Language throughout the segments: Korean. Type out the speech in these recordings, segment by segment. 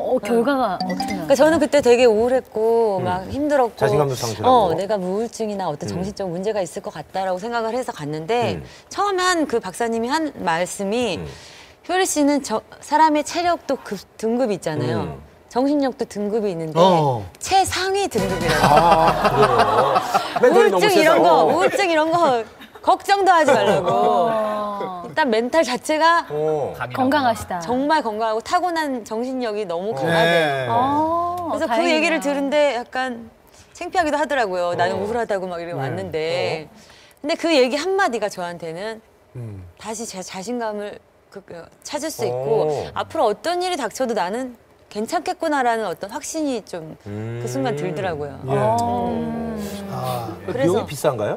결과가 어떻게 나요? 그러니까 저는 그때 되게 우울했고 막 힘들었고 자신감도 상실하고 내가 뭐 우울증이나 어떤 정신적 문제가 있을 것 같다라고 생각을 해서 갔는데 처음에 한 그 박사님이 한 말씀이 효리 씨는 사람의 체력도 등급이 있잖아요. 정신력도 등급이 있는데 최상위 등급이라고. 우울증 이런 거 걱정도 하지 말라고. 일단 멘탈 자체가 건강하시다. 정말 건강하고 타고난 정신력이 너무 강하대. 그래서 다행이다. 그 얘기를 들은데 약간 창피하기도 하더라고요. 나는 우울하다고 막 이렇게 왔는데. 근데 그 얘기 한마디가 저한테는 다시 제 자신감을 찾을 수 있고 앞으로 어떤 일이 닥쳐도 나는 괜찮겠구나라는 어떤 확신이 좀 그 순간 들더라고요. 그래서 비용이 비싼가요?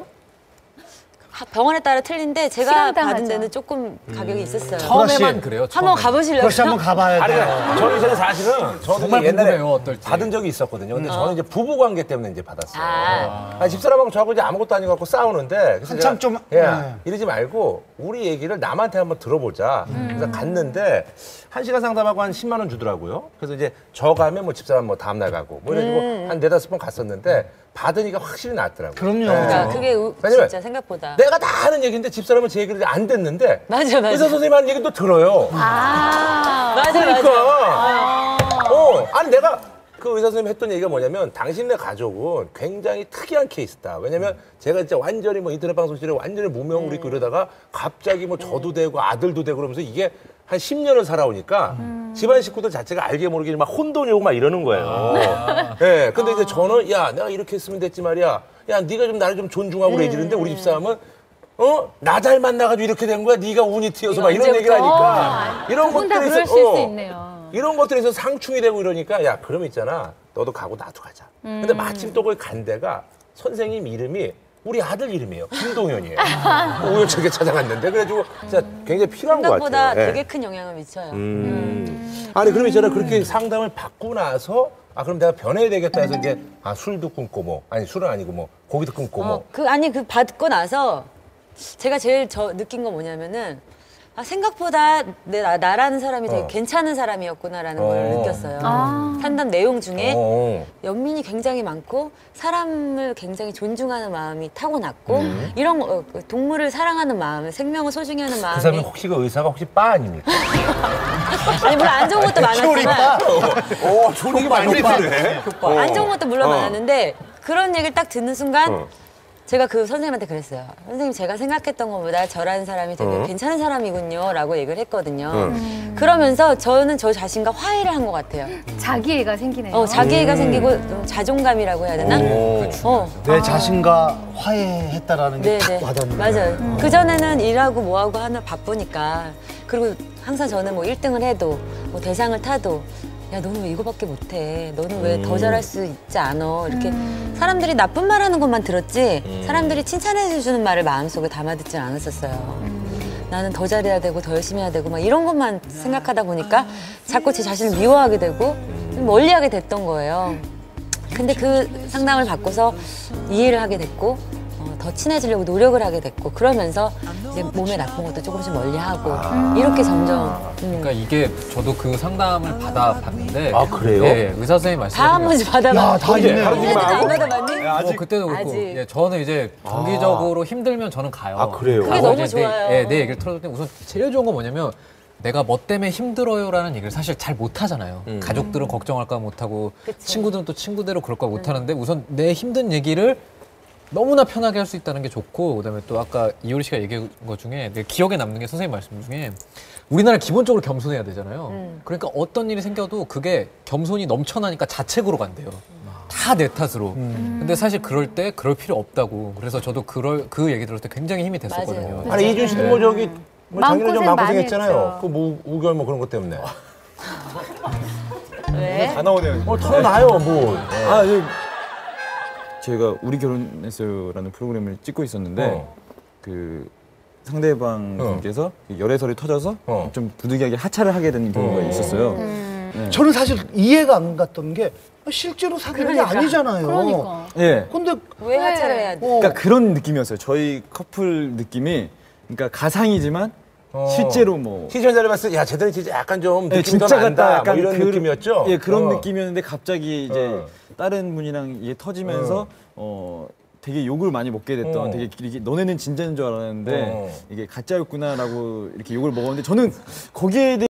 병원에 따라 틀린데 제가 시간당 받은 하죠. 데는 조금 가격이 있었어요. 처음에만 그래요. 한번 가보실래요? 그렇지, 한번 가봐야 돼. 저는 사실은 저도 정말 옛날에 궁금해요, 어떨지. 받은 적이 있었거든요. 근데 저는 이제 부부 관계 때문에 이제 받았어요. 집사람하고 저하고 이제 아무것도 아니고 갖고 싸우는데 그래서 한참 좀 이러지 말고 우리 얘기를 남한테 한번 들어보자. 그래서 갔는데 1시간 상담하고 한 10만 원 주더라고요. 그래서 이제 저 가면 뭐 집사람 뭐 다음날 가고 뭐 이래가지고 한 4-5번 갔었는데 받으니까 확실히 낫더라고요. 그럼요. 그러니까 그게 진짜 생각보다. 내가 다 하는 얘기인데 집사람은 제 얘기를 안 듣는데 맞아. 의사 선생님 하는 얘기는 또 들어요. 맞아. 그러니까 아니 내가 그 의사 선생님 했던 얘기가 뭐냐면 당신네 가족은 굉장히 특이한 케이스다. 왜냐면 제가 진짜 완전히 뭐 인터넷 방송실에 완전히 무명으로 있고 이러다가 갑자기 뭐 저도 되고 아들도 되고 그러면서 이게 한 10년을 살아오니까 집안 식구들 자체가 알게 모르게 막 혼돈이 오고 막 이러는 거예요. 예. 근데 이제 저는 야 내가 이렇게 했으면 됐지 말이야. 야 네가 좀 나를 좀 존중하고 그래 이러는데 우리 집사람은 나 잘 만나가지고 이렇게 된 거야. 네가 운이 튀어서 막 이런 얘기를 하니까 이런 것들이 그럴 수 있네요. 이런 것들에서 상충이 되고 이러니까 야 그럼 있잖아 너도 가고 나도 가자. 근데 마침 또 거기 간 데가 선생님 이름이 우리 아들 이름이에요. 김동현이에요. 우연찮게 찾아갔는데 그래가지고 진짜 굉장히 필요한 것 같아요. 생각보다 되게 큰 영향을 미쳐요. 아니 그럼 있잖아 그렇게 상담을 받고 나서 그럼 내가 변해야 되겠다 해서 이제 술도 끊고 뭐 아니 술은 아니고 뭐 고기도 끊고 뭐 그 받고 나서 제가 제일 느낀 건 뭐냐면은 생각보다 나라는 사람이 되게 괜찮은 사람이었구나라는 걸 느꼈어요. 상담 내용 중에 연민이 굉장히 많고 사람을 굉장히 존중하는 마음이 타고났고 이런 동물을 사랑하는 마음, 생명을 소중히 하는 마음이 그 사람이 혹시 그 의사가 혹시 빠 아닙니까? 아니 물론 안 좋은 것도 많았지만 좋은 얘기 많이 듣네. 안 좋은 것도 물론 많았는데 그런 얘기를 딱 듣는 순간 제가 그 선생님한테 그랬어요. 선생님 제가 생각했던 것보다 저라는 사람이 되게 괜찮은 사람이군요 라고 얘기를 했거든요. 그러면서 저는 저 자신과 화해를 한 것 같아요. 자기애가 생기네요. 자기애가 생기고 좀 자존감이라고 해야 되나? 내 자신과 화해했다라는 게 딱 와닿는 거예요. 맞아요. 그전에는 일하고 뭐하고 하나 바쁘니까 그리고 항상 저는 뭐 1등을 해도 뭐 대상을 타도 야 너는 왜 이거밖에 못해? 너는 왜 더 잘할 수 있지 않아? 이렇게 사람들이 나쁜 말하는 것만 들었지 사람들이 칭찬해주는 말을 마음속에 담아듣지 않았었어요. 나는 더 잘해야 되고 더 열심히 해야 되고 막 이런 것만 생각하다 보니까 자꾸 제 자신을 미워하게 되고 멀리하게 됐던 거예요. 근데 그 상담을 받고서 이해를 하게 됐고 더 친해지려고 노력을 하게 됐고 그러면서 이제 몸에 나쁜 것도 조금씩 멀리하고 이렇게 점점 그러니까 이게 저도 그 상담을 받아봤는데 그래요? 네, 의사 선생님 말씀 다 한 번씩 받아봐. 다 있네. 안 받아봤니? 그때도 그렇고 아직. 저는 이제 정기적으로 힘들면 저는 가요. 그래요? 그게 가서 너무 이제 좋아요. 내 얘기를 털어줄 때 우선 제일 좋은 건 뭐냐면 내가 뭐 때문에 힘들어요라는 얘기를 사실 잘 못하잖아요. 가족들은 걱정할까 못하고 친구들은 또 친구대로 그럴까 못하는데 우선 내 힘든 얘기를 너무나 편하게 할 수 있다는 게 좋고 그다음에 또 아까 이효리 씨가 얘기한 것 중에 내 기억에 남는 게 선생님 말씀 중에 우리나라 기본적으로 겸손해야 되잖아요. 그러니까 어떤 일이 생겨도 그게 겸손이 넘쳐나니까 자책으로 간대요. 다 내 탓으로. 근데 사실 그럴 때 그럴 필요 없다고. 그래서 저도 그 얘기 들을 때 굉장히 힘이 됐었거든요. 맞아요. 아니 이준 씨도 뭐 저기 작년에 좀 마음고생 마음고생했잖아요. 많이 그 뭐 우결 뭐 그런 것 때문에. 왜? 다 나오네요. 털어놔요 뭐. 제가 우리 결혼했어요라는 프로그램을 찍고 있었는데 그 상대방 분께서 열애설이 터져서 좀 부득이하게 하차를 하게 되는 경우가 있었어요. 네. 저는 사실 이해가 안 갔던 게 실제로 사귀는 게 아니잖아요. 그러니까. 예. 근데 왜 하차를 해야 돼? 그러니까 그런 느낌이었어요. 저희 커플 느낌이 그러니까 가상이지만 실제로 뭐 시청자를 봤을 때 야 쟤들은 진짜 약간 좀 네, 느낌 더 진짜 난다 같다 약간 뭐 이런 느낌이었죠? 예, 그런 느낌이었는데 갑자기 이제 다른 분이랑 이게 터지면서 되게 욕을 많이 먹게 됐던 되게 이렇게 너네는 진짜인 줄 알았는데 이게 가짜였구나라고 이렇게 욕을 먹었는데 저는 거기에 대해